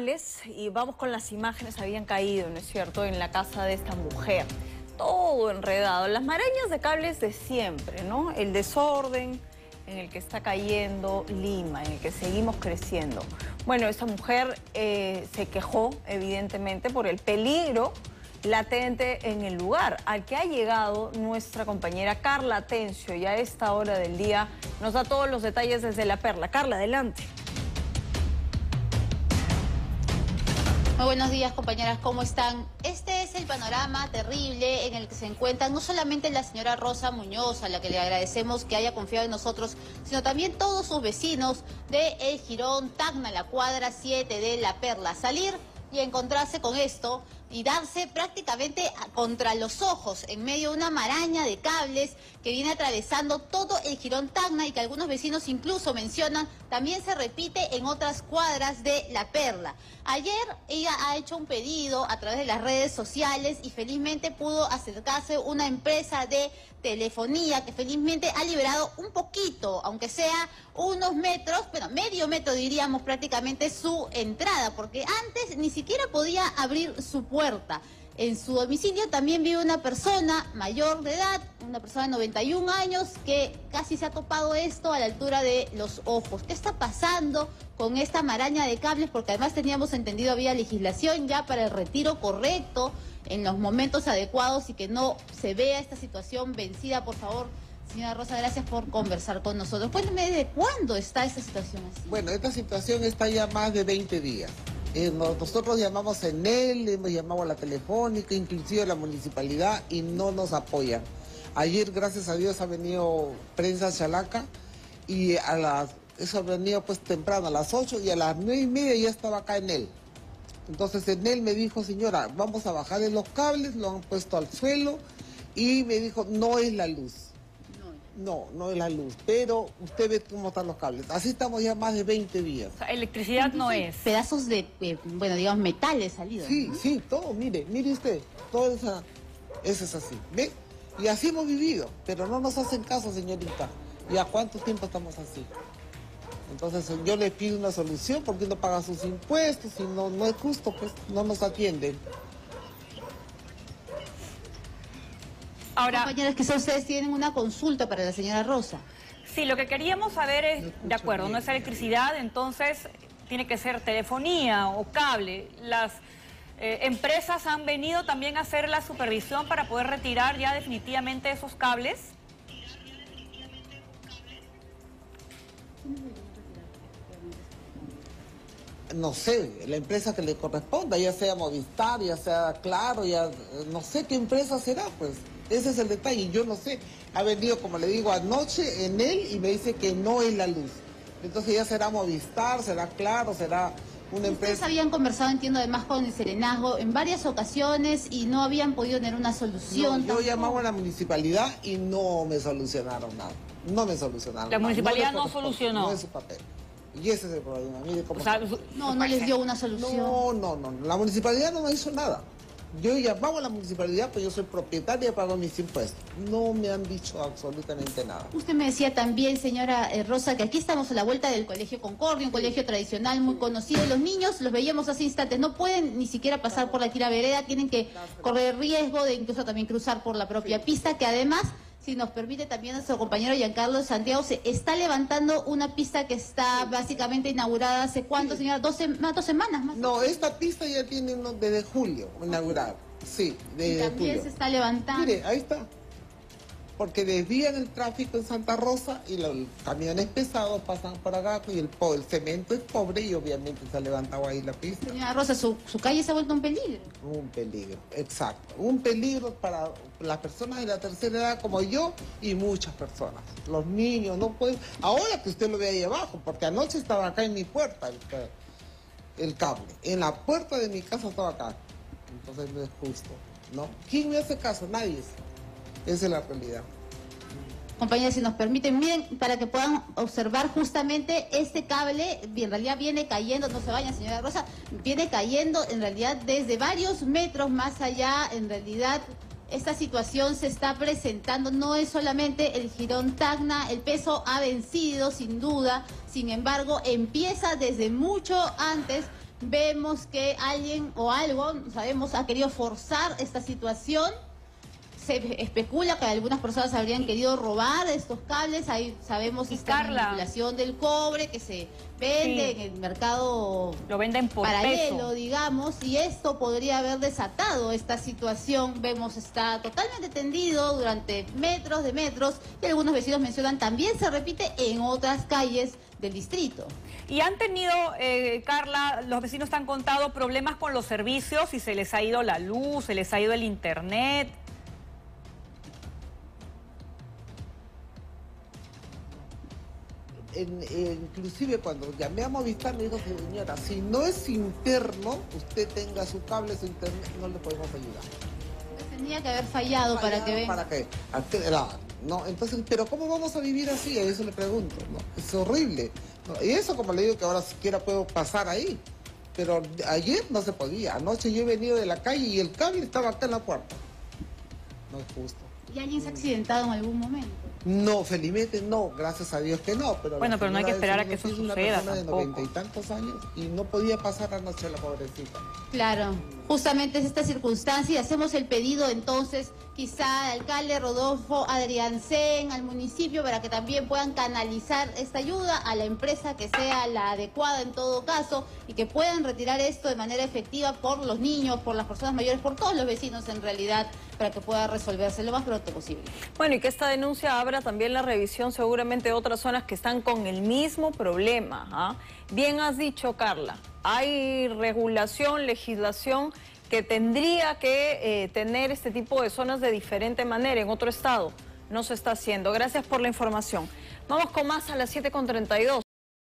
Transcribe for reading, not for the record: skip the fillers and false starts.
Y vamos con las imágenes, habían caído, ¿no es cierto?, en la casa de esta mujer. Todo enredado, las marañas de cables de siempre, ¿no? El desorden en el que está cayendo Lima, en el que seguimos creciendo. Bueno, esta mujer se quejó, evidentemente, por el peligro latente en el lugar, al que ha llegado nuestra compañera Carla Atencio, y a esta hora del día nos da todos los detalles desde La Perla. Carla, adelante. Muy buenos días, compañeras, ¿cómo están? Este es el panorama terrible en el que se encuentran no solamente la señora Rosa Muñoz, a la que le agradecemos que haya confiado en nosotros, sino también todos sus vecinos de El Jirón, Tacna, la cuadra 7 de La Perla. Salir y encontrarse con esto y darse prácticamente contra los ojos en medio de una maraña de cables que viene atravesando todo El Jirón Tacna y que algunos vecinos incluso mencionan también se repite en otras cuadras de La Perla. Ayer ella ha hecho un pedido a través de las redes sociales y felizmente pudo acercarse una empresa de telefonía que felizmente ha liberado un poquito, aunque sea unos metros, bueno, medio metro diríamos prácticamente su entrada, porque antes ni siquiera podía abrir su puerta. En su domicilio también vive una persona mayor de edad, una persona de 91 años, que casi se ha topado esto a la altura de los ojos. ¿Qué está pasando con esta maraña de cables? Porque además teníamos entendido había legislación ya para el retiro correcto en los momentos adecuados y que no se vea esta situación vencida. Por favor, señora Rosa, gracias por conversar con nosotros. Cuénteme, ¿desde cuándo está esta situación así? Bueno, esta situación está ya más de 20 días. Nosotros llamamos en él, hemos llamado a la telefónica, inclusive a la municipalidad, y no nos apoyan. Ayer, gracias a Dios, ha venido prensa Chalaca y eso ha venido pues temprano, a las 8, y a las 9:30 ya estaba acá en él. Entonces en él me dijo, señora, vamos a bajarle los cables, lo han puesto al suelo, y me dijo, no es la luz. No es la luz, pero usted ve cómo están los cables. Así estamos ya más de 20 días. O sea, electricidad no es. Pedazos de, bueno, digamos, metales salidos. Sí, ¿no? sí, todo, mire usted, todo eso es así, ¿ve? Y así hemos vivido, pero no nos hacen caso, señorita. ¿Y a cuánto tiempo estamos así? Entonces yo le pido una solución, porque no paga sus impuestos, y no es justo, pues no nos atienden. Ahora, compañeros, que ustedes tienen una consulta para la señora Rosa. Sí, lo que queríamos saber es, de acuerdo, no es electricidad, entonces tiene que ser telefonía o cable. Las empresas han venido también a hacer la supervisión para poder retirar ya definitivamente esos cables. No sé, la empresa que le corresponda, ya sea Movistar, ya sea Claro, ya no sé qué empresa será, pues. Ese es el detalle, yo no sé. Ha venido, como le digo, anoche en él y me dice que no es la luz. Entonces ya será Movistar, será Claro, será una empresa. Ustedes habían conversado, entiendo, además con el Serenazgo en varias ocasiones y no habían podido tener una solución. No, yo llamaba a la municipalidad y no me solucionaron nada. No me solucionaron La nada. municipalidad no solucionó. No es su papel. Y ese es el problema. Mire cómo no les dio una solución. No. La municipalidad no me hizo nada. Yo llamaba a la municipalidad, pues yo soy propietaria y pago mis impuestos. No me han dicho absolutamente nada. Usted me decía también, señora Rosa, que aquí estamos a la vuelta del Colegio Concordia, un colegio tradicional muy conocido. Los niños, los veíamos hace instantes, no pueden ni siquiera pasar por la tira vereda, tienen que correr riesgo de incluso también cruzar por la propia pista, que además, si nos permite también nuestro compañero Giancarlo Santiago, se está levantando una pista que está básicamente inaugurada hace cuánto, señora, 2 semanas más. No, esta pista ya tiene desde julio inaugurada. Sí, desde julio. También se está levantando. Mire, ahí está. Porque desvían el tráfico en Santa Rosa y los camiones pesados pasan por acá y el cemento es pobre y obviamente se ha levantado ahí la pista. Señora Rosa, su calle se ha vuelto un peligro. Un peligro, exacto. Un peligro para las personas de la tercera edad como yo y muchas personas. Los niños no pueden... Ahora que usted lo ve ahí abajo, porque anoche estaba acá en mi puerta el cable. En la puerta de mi casa estaba acá. Entonces no es justo, ¿no? ¿Quién me hace caso? Nadie. Esa es la realidad. Compañeros, si nos permiten, miren, para que puedan observar justamente este cable, en realidad viene cayendo, no se vayan, señora Rosa, viene cayendo en realidad desde varios metros más allá. En realidad esta situación se está presentando, no es solamente el Jirón Tacna, el peso ha vencido sin duda, sin embargo empieza desde mucho antes vemos que alguien o algo, no sabemos, ha querido forzar esta situación. Se especula que algunas personas habrían querido robar estos cables. Ahí sabemos esta manipulación del cobre que se vende en el mercado, lo venden por paralelo, peso, digamos, y esto podría haber desatado esta situación. Vemos está totalmente tendido durante metros de metros, y algunos vecinos mencionan también se repite en otras calles del distrito. Y han tenido, Carla, los vecinos te han contado problemas con los servicios, y se les ha ido la luz, se les ha ido el internet. Inclusive cuando llamé a Movistar me dijo, señora, si no es interno, usted tenga su cable, su internet, no le podemos ayudar. Tenía que haber fallado para que venga. ¿Para qué? No, entonces, pero ¿cómo vamos a vivir así? A eso le pregunto, ¿no? Es horrible. ¿No? Y eso, como le digo, que ahora siquiera puedo pasar ahí. Pero ayer no se podía. Anoche yo he venido de la calle y el cable estaba acá en la puerta. No es justo. ¿Y alguien se ha accidentado en algún momento? No, felizmente no, gracias a Dios que no. Pero bueno, pero no hay que esperar a que eso suceda. suceda Una persona de 90 y tantos años y no podía pasar anoche la pobrecita. Claro, justamente es esta circunstancia y hacemos el pedido entonces quizá al alcalde Rodolfo Adriancén, al municipio, para que también puedan canalizar esta ayuda a la empresa que sea la adecuada en todo caso y que puedan retirar esto de manera efectiva por los niños, por las personas mayores, por todos los vecinos en realidad, para que pueda resolverse lo más pronto posible. Bueno, y que esta denuncia abra también la revisión seguramente de otras zonas que están con el mismo problema, ¿ah? Bien has dicho, Carla, hay regulación, legislación que tendría que tener este tipo de zonas de diferente manera. En otro estado no se está haciendo. Gracias por la información. Vamos con más a las 7:32.